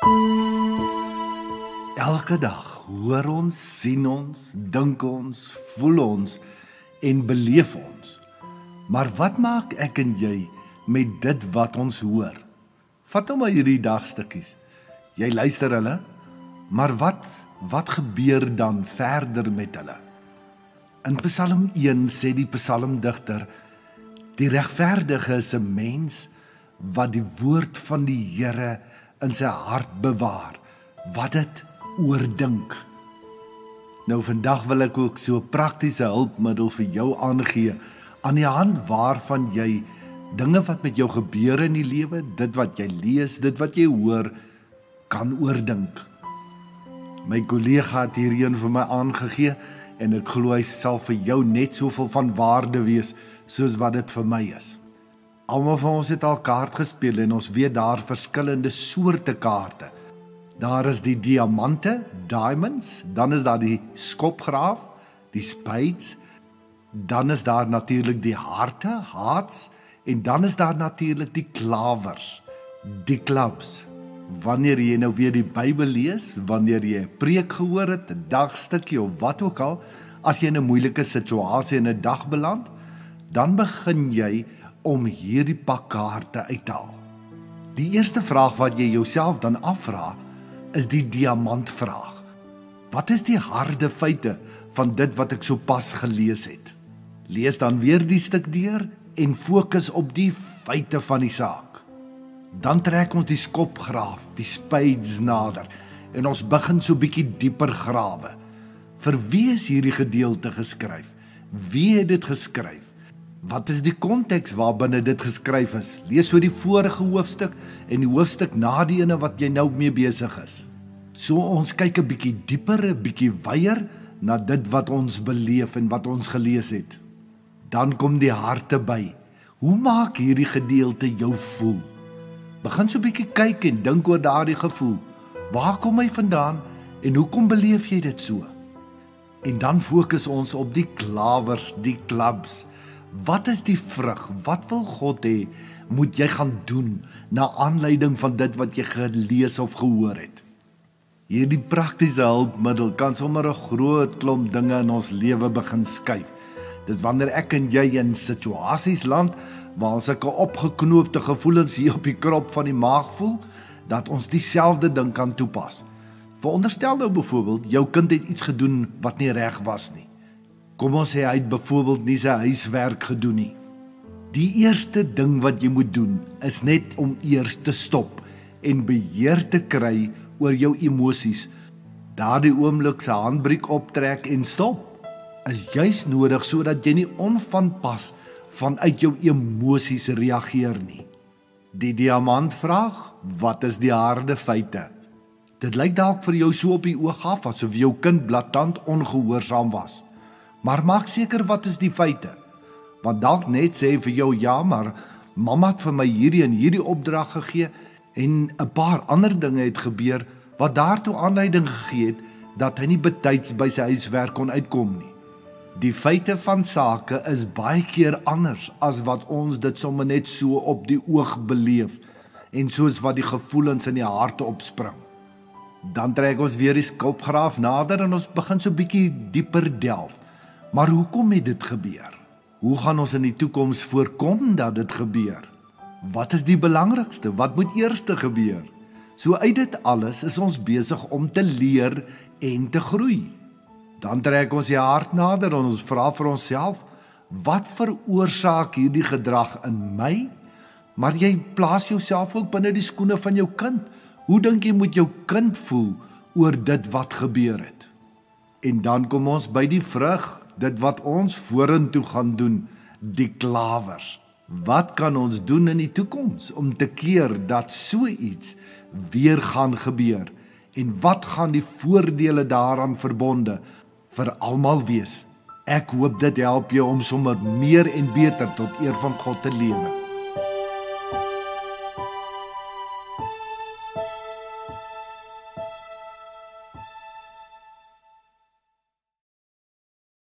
Elke dag hoor ons, sien ons, dink ons, voel ons en beleef ons. Maar wat maak ek en jy met dit wat ons hoor? Vat nou maar hierdie dagstukkies. Jy luister hulle, maar wat gebeur dan verder met hulle? In Psalm 1 sê die psalmdigter, die regverdige is 'n mens wat die woord van die Here in sy hart bewaar, wat dit oordink. Nou vandag wil ek ook so 'n praktiese hulpmiddel vir jou aangee, aan die hand waarvan jy dinge wat met jou gebeur in die lewe, dit wat jy lees, dit wat jy hoor, kan oordink. My kollega het hierheen vir my aangegee, en ek glo hy sal vir jou net soveel van waarde wees, soos wat dit vir my is. Almal van ons het al kaart gespeel, en ons weet daar verskillende soorte kaarte. Daar is die diamante, diamonds, dan is daar die skopgraaf, die spades, dan is daar natuurlik die harte, hearts, en dan is daar natuurlik die klawers, die clubs. Wanneer jy nou weer die Bybel lees, wanneer jy 'n preek gehoor het, 'n dagstukkie of wat ook al, as jy in 'n moeilike situasie in 'n dag beland, dan begin jy om hierdie pak kaarte uit te haal. Die eerste vraag wat jy jouself dan afvra, is die diamantvraag. Wat is die harde feite van dit wat ek sopas gelees het? Lees dan weer die stuk deur en fokus op die feite van die saak. Dan trek ons die skopgraaf, die spades nader, en ons begin so bietjie dieper grawe. Vir wie is hierdie gedeelte geskryf? Wie het dit geskryf? Wat is die konteks waarbinne dit geskryf is? Lees so die vorige hoofstuk en die hoofstuk na die ene wat jy nou mee besig is. So ons kyk 'n bietjie dieper, 'n bietjie wyer na dit wat ons beleef en wat ons gelees het. Dan kom die harte by. Hoe maak hierdie gedeelte jou voel? Begin so 'n bietjie kyk en dink oor daardie gevoel. Waar kom hy vandaan en hoekom beleef jy dit so? En dan fokus ons op die klawers, die clubs. Wat is die vrug? Wat wil God hê moet jy gaan doen na aanleiding van dit wat jy gelees of gehoor het? Hierdie praktiese hulpmiddel kan sommer 'n groot klomp dinge in ons lewe begin skuif. Dis wanneer ek en jy in situasies land waar ons sulke opgeknoopte gevoelens hier op die krop van die maag voel, dat ons dieselfde ding kan toepas. Veronderstel nou byvoorbeeld, jou kind het iets gedoen wat nie reg was nie. Kom ons sê hy het byvoorbeeld nie sy huiswerk gedoen nie. Die eerste ding wat jy moet doen, is net om eers te stop en beheer te kry oor jou emosies. Daardie oomblik se handbriek optrek en stop, is juis nodig sodat jy nie onvanpas vanuit jou emosies reageer nie. Die diamantvraag, wat is die harde feite? Dit lyk dalk vir jou so op die oog af asof jou kind blaatant ongehoorsaam was. Maar maak seker wat is die feite? Want dalk net sê vir jou, ja, maar mamma het vir my hierdie en hierdie opdrag gegee en 'n paar ander dinge het gebeur wat daartoe aanleiding gegee het dat hy nie betyds by sy huiswerk kon uitkom nie. Die feite van sake is baie keer anders as wat ons dit sommer net so op die oog beleef en soos wat die gevoelens in die harte opspring. Dan trek ons weer die skopgraaf nader en ons begin so bietjie dieper delf. Maar hoekom het dit gebeur? Hoe gaan ons in die toekoms voorkom dat dit gebeur? Wat is die belangrikste? Wat moet eers gebeur? So uit dit alles is ons besig om te leer en te groei. Dan trek ons die hart nader en ons vra vir onsself, wat veroorsaak hierdie gedrag in my? Maar jy plaas jouself ook binne die skoene van jou kind. Hoe dink jy moet jou kind voel oor dit wat gebeur het? En dan kom ons by die vrug, dit wat ons vorentoe gaan doen, die klawers. Wat kan ons doen in die toekoms om te keer dat so iets weer gaan gebeur? En wat gaan die voordele daaraan verbonde vir almal wees? Ek hoop dit help jou om sommer meer en beter tot eer van God te lewe.